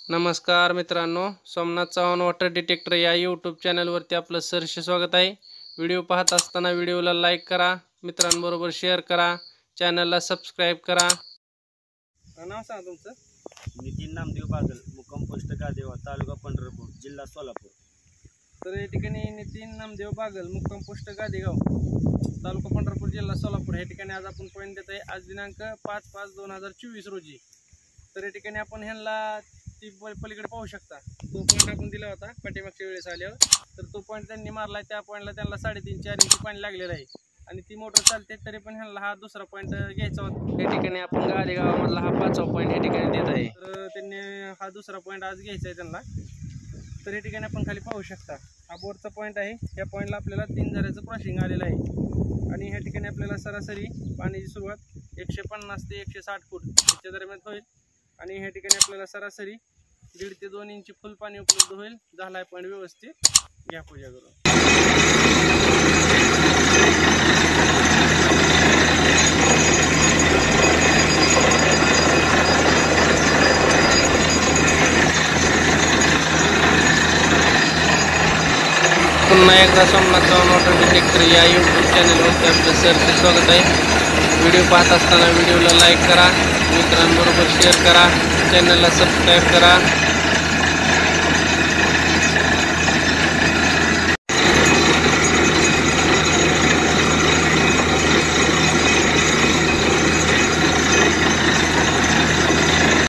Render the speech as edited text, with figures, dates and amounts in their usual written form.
नमस्कार मित्रांनो, Somnath Chavan water detector या यूट्यूब चॅनलवरती आपलं सहर्ष स्वागत आहे। व्हिडिओ पाहत असताना व्हिडिओला लाईक करा, मित्रांबरोबर शेअर करा, चॅनलला सबस्क्राईब करा। नाव सांगा तुमचं? नितीन नामदेव बागल, मुक्काम पोस्ट गादेवा, तालुका पंढरपूर, जिल्हा सोलापूर। तर या ठिकाणी नितीन नामदेव बागल, मुक्काम पोस्ट गादेगाव, तालुका पंढरपूर, जिल्हा सोलापूर या ठिकाणी आज आपण पॉईंट देत आहे। आज दिनांक 5/5/2024 रोजी। तर या ठिकाणी आपण ह्यांना ती पलीकडे पाहू शकता, तो पॉईंट आपण दिला होता पाठीमागच्या वेळेस आल्यावर। तर तो पॉईंट त्यांनी मारलाय, त्या पॉईंटला त्यांना 3.5-4 इंच पाणी लागलेलं आहे आणि ती मोटर चालते, तरी पण ह्यांना हा दुसरा पॉईंट घ्यायचा होता। या ठिकाणी आपण गादेगावामधला हा 5वा पॉईंट या ठिकाणी देत आहे। तर त्यांनी हा दुसरा पॉईंट आज घ्यायचा आहे त्यांना। तर या ठिकाणी आपण खाली पाहू शकता, हा बोरचा पॉईंट आहे। या पॉईंटला आपल्याला 3 झऱ्याचं क्रॉसिंग आलेलं आहे आणि ह्या ठिकाणी आपल्याला सरासरी पाण्याची सुरुवात 150 ते 160 फूट याच्या दरम्यान होईल आणि ह्या ठिकाणी आपल्याला सरासरी 1.5 ते 2 इंच फुल पाणी उपलब्ध होईल। झालाय पॉईंट व्यवस्थित, घ्या पूजा करून। पुन्हा एकदा सोमनाथ चव्हाण वॉटर डिटेक्टर या यूट्यूब चॅनलवरती आपलं सहर्ष स्वागत आहे। व्हिडिओ पाहत असताना व्हिडिओला लाईक करा, मित्रांबरोबर शेअर करा, चॅनलला सबस्क्राईब करा।